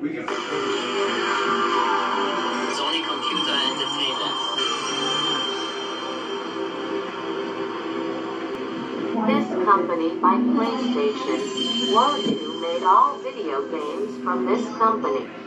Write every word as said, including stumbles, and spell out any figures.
Sony Computer Entertainment. This company by PlayStation was who made all video games from this company.